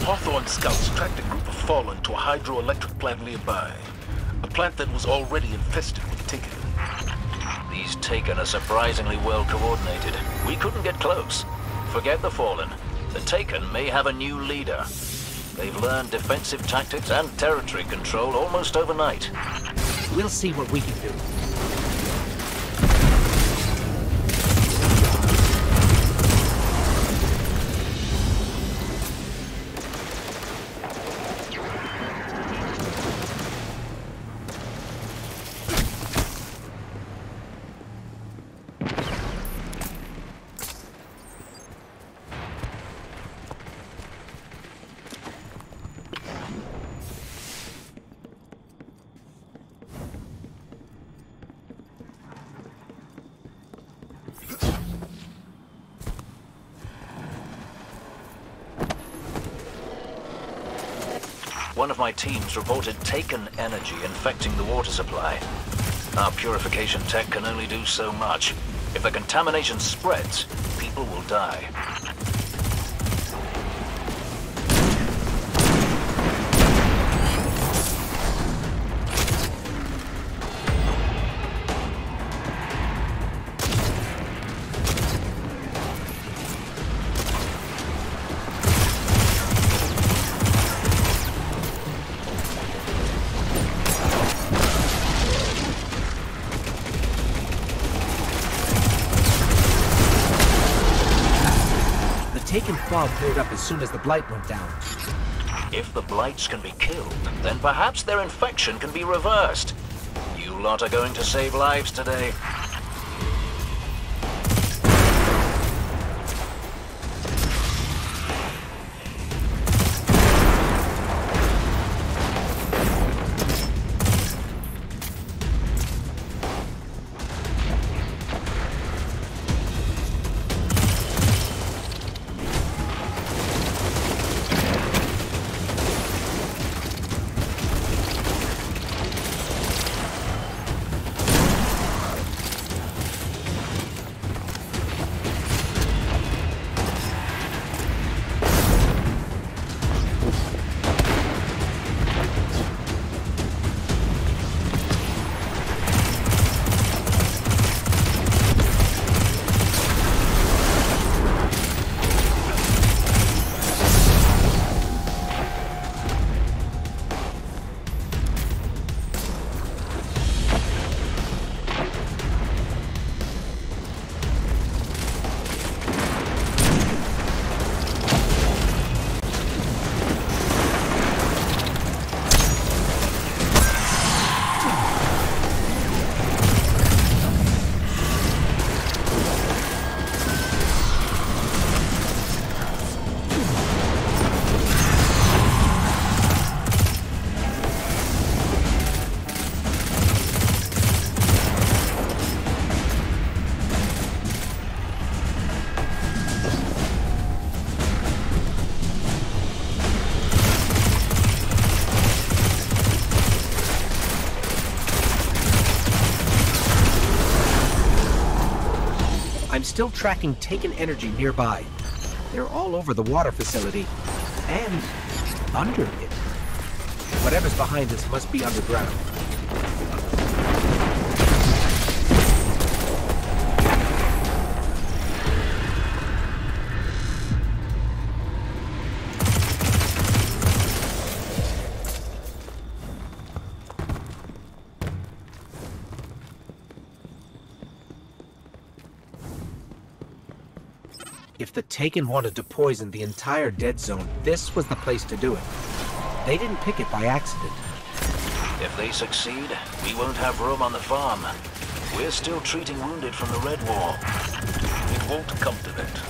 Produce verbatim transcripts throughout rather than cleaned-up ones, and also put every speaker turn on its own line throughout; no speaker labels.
Hawthorne scouts tracked a group of Fallen to a hydroelectric plant nearby. A plant that was already infested with Taken.
These Taken are surprisingly well coordinated. We couldn't get close. Forget the Fallen. The Taken may have a new leader. They've learned defensive tactics and territory control almost overnight.
We'll see what we can do.
One of my teams reported Taken energy infecting the water supply. Our purification tech can only do so much. If the contamination spreads, people will die.
Taken fog cleared up as soon as the blight went down.
If the blights can be killed, then perhaps their infection can be reversed. You lot are going to save lives today.
I'm still tracking Taken energy nearby. They're all over the water facility. And under it. Whatever's behind us must be underground. If the Taken wanted to poison the entire dead zone, this was the place to do it. They didn't pick it by accident.
If they succeed, we won't have room on the farm. We're still treating wounded from the Red Wall.
It won't come to that.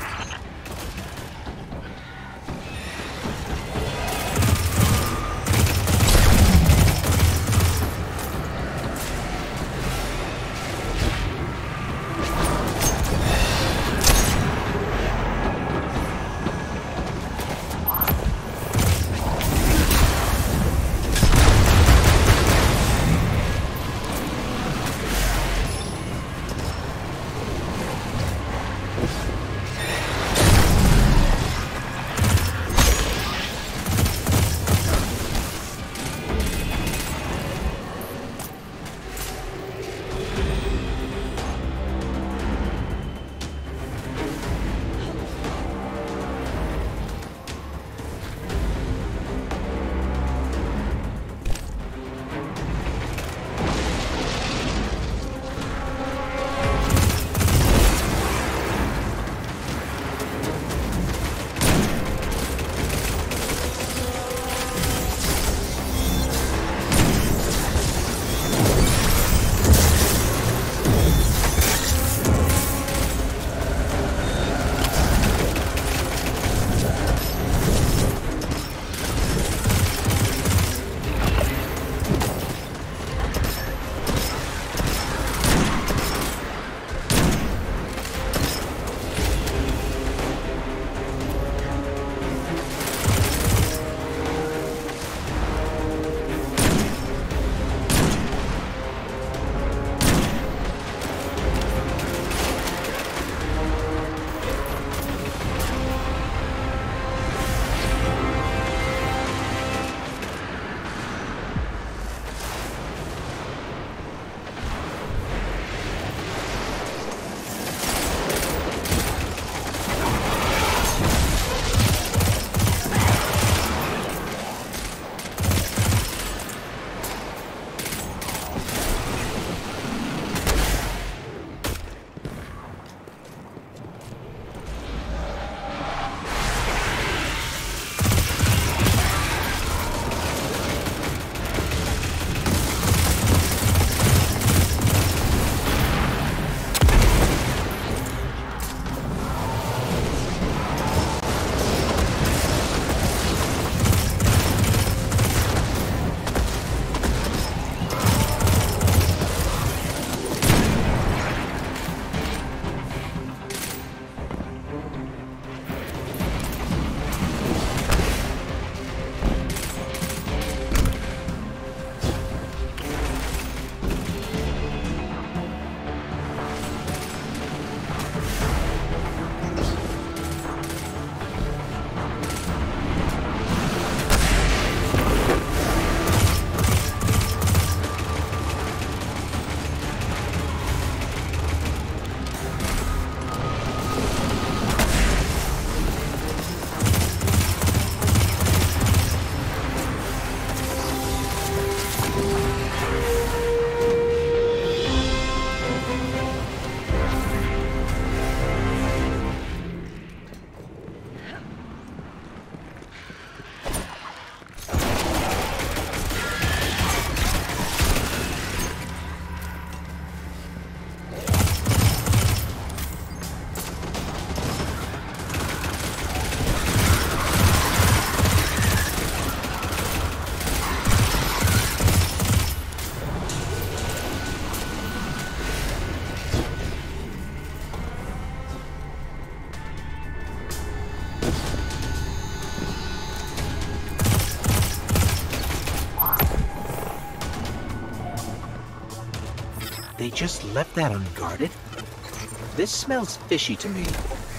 They just left that unguarded? This smells fishy to me.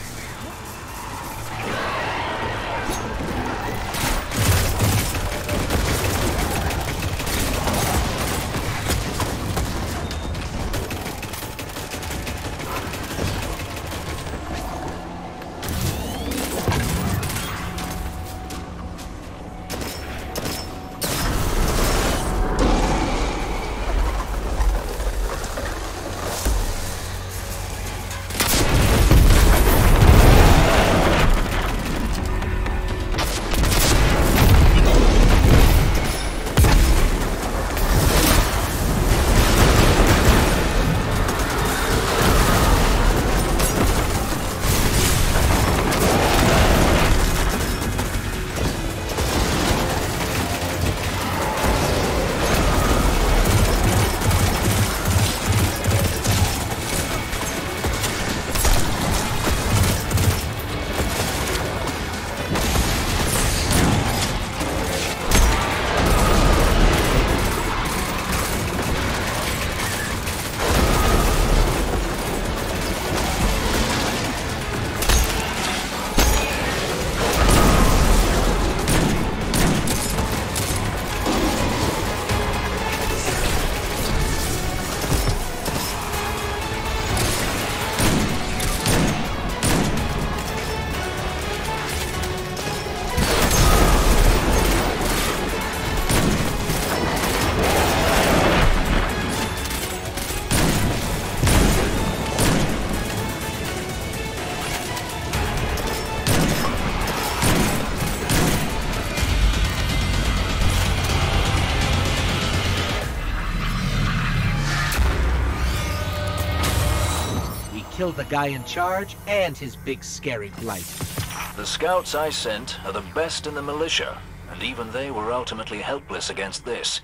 Killed the guy in charge and his big scary blight.
The scouts I sent are the best in the militia, and even they were ultimately helpless against this.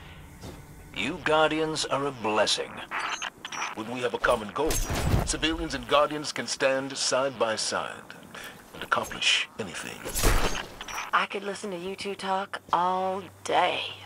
You Guardians are a blessing.
When we have a common goal, civilians and Guardians can stand side by side and accomplish anything.
I could listen to you two talk all day.